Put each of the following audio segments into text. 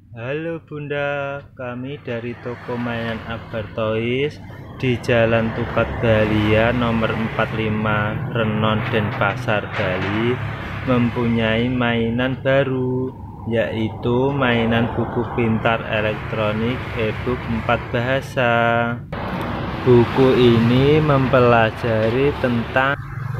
Halo Bunda, kami dari toko mainan Akbar Toys di Jalan Tukat Dahlia nomor 45 Renon Denpasar, Bali mempunyai mainan baru, yaitu mainan buku pintar elektronik e-book 4 bahasa. Buku ini mempelajari tentang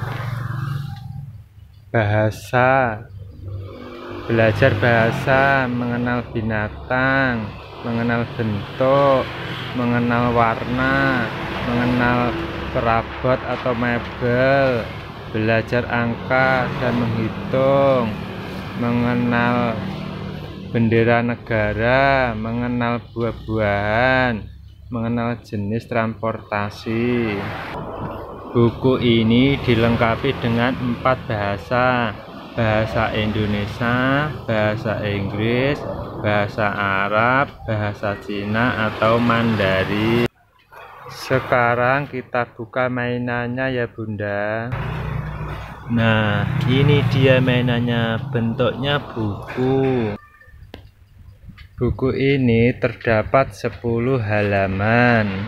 bahasa, belajar bahasa, mengenal binatang, mengenal bentuk, mengenal warna, mengenal perabot atau mebel, belajar angka dan menghitung, mengenal bendera negara, mengenal buah-buahan, mengenal jenis transportasi. Buku ini dilengkapi dengan 4 bahasa: bahasa Indonesia, bahasa Inggris, bahasa Arab, bahasa Cina atau Mandarin. Sekarang kita buka mainannya ya Bunda. Nah, ini dia mainannya, bentuknya buku. Buku ini terdapat 10 halaman.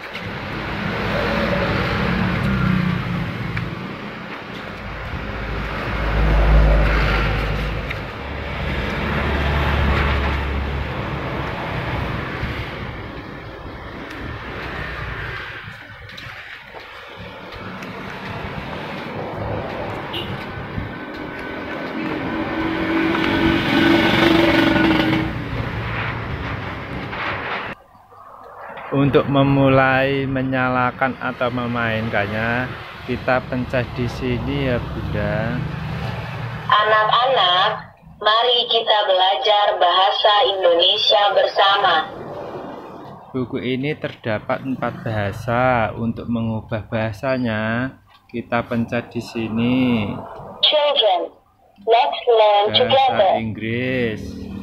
Untuk memulai menyalakan atau memainkannya, kita pencet di sini ya Bunda. Anak-anak, mari kita belajar bahasa Indonesia bersama. Buku ini terdapat 4 bahasa. Untuk mengubah bahasanya, kita pencet di sini. Children, let's learn Bahasa together. Inggris,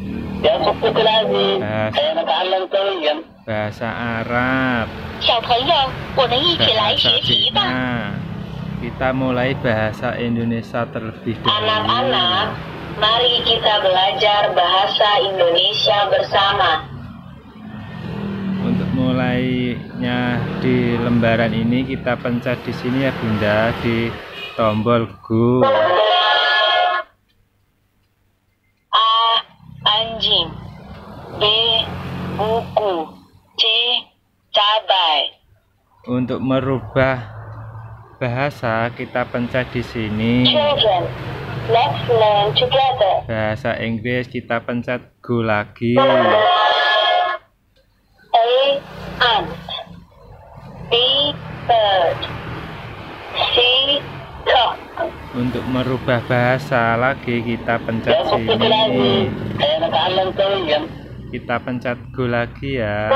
bahasa Arab, 小朋友，我们一起来 bahasa 学习吧。 Cina. Kita mulai bahasa Indonesia terlebih dahulu. Anak-anak, mari kita belajar bahasa Indonesia bersama. Untuk mulainya di lembaran ini, kita pencet di sini ya Bunda, di tombol Go. A. Anjing. B. Buku. C. Cabai. Untuk merubah bahasa, kita pencet di sini. Children, let's learn together. Bahasa Inggris, kita pencet Go lagi. A. Ant. B. Bird. C. Cock. Untuk merubah bahasa lagi, kita pencet sini. Kita pencet Go lagi ya.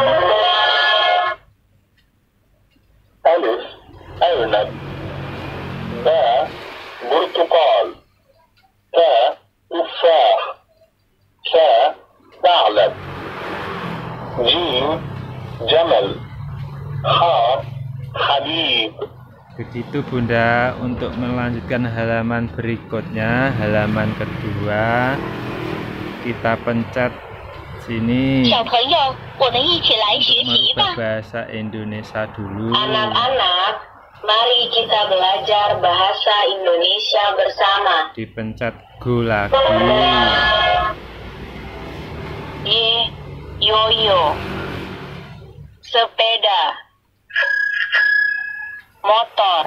ألف أرنب، باء برتقال، تاء تفاح، ثاء ثعلب، جيم جمل، خاء حبيب. Begitu Bunda. Untuk melanjutkan halaman berikutnya, halaman kedua, kita pencet sini. 小朋友，我们一起来学习 Merubah 吧。 bahasa Indonesia dulu. Anak-anak, mari kita belajar bahasa Indonesia bersama. Dipencet Go lagi. Y. Yoyo. Sepeda. Motor.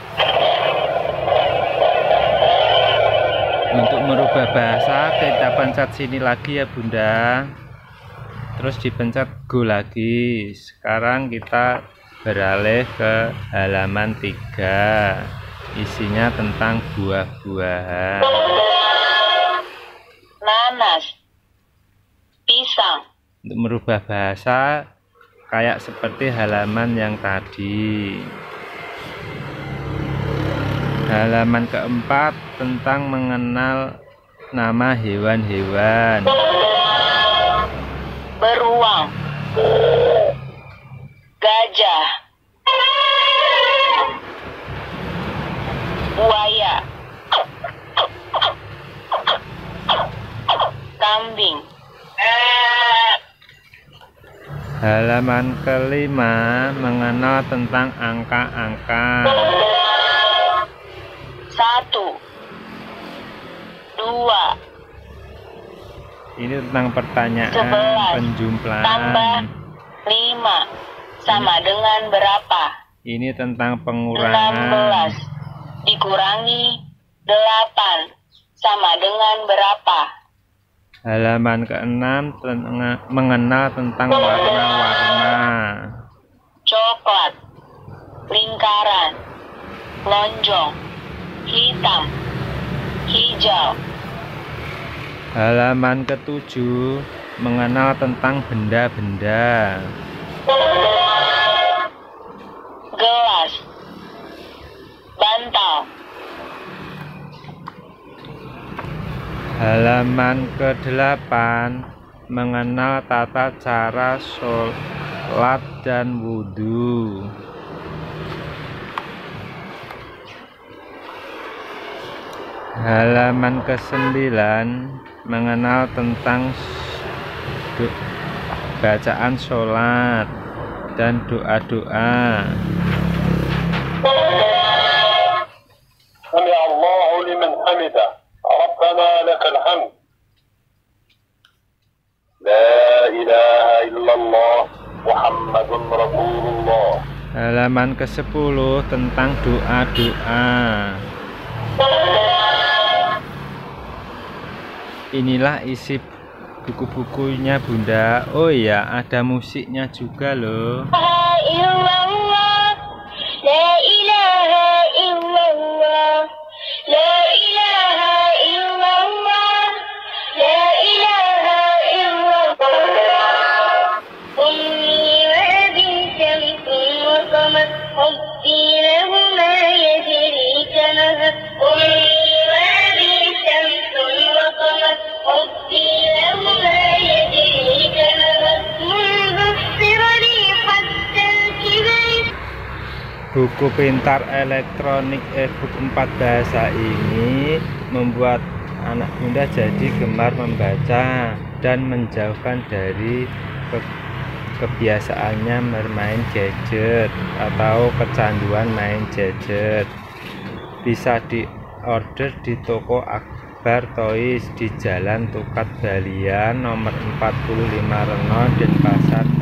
Untuk merubah bahasa, kita pencet sini lagi ya Bunda. Terus dipencet Go lagi. Sekarang kita beralih ke halaman 3. Isinya tentang buah-buahan. Nanas. Pisang. Untuk merubah bahasa, kayak seperti halaman yang tadi. Halaman keempat tentang mengenal nama hewan-hewan. Beruang. Gajah. Buaya. kambing, Halaman kelima mengenal tentang angka-angka. 1, 2, Ini tentang pertanyaan 11 penjumlahan. tambah 5 sama dengan berapa? Ini tentang pengurangan. 16 dikurangi 8 sama dengan berapa? Halaman ke-6 mengenal tentang warna-warna. Coklat, lingkaran, lonjong, hitam, hijau. Halaman ke-7 mengenal tentang benda-benda. Gelas, bantal. Halaman ke-8 mengenal tata cara sholat dan wudhu. Halaman ke-9 mengenal tentang bacaan sholat dan doa-doa. سمع الله لمن حمده ربنا لك الحمد لا إله إلا الله محمد رسول الله. Halaman ke-10 tentang doa-doa. Inilah isi buku-bukunya Bunda. Oh iya, ada musiknya juga loh. Buku pintar elektronik e-book 4 bahasa ini membuat anak Bunda jadi gemar membaca dan menjauhkan dari kebiasaannya bermain gadget atau kecanduan main gadget. Bisa diorder di toko Akbar Toys di Jalan Tukat Balian nomor 45 Renon, Denpasar,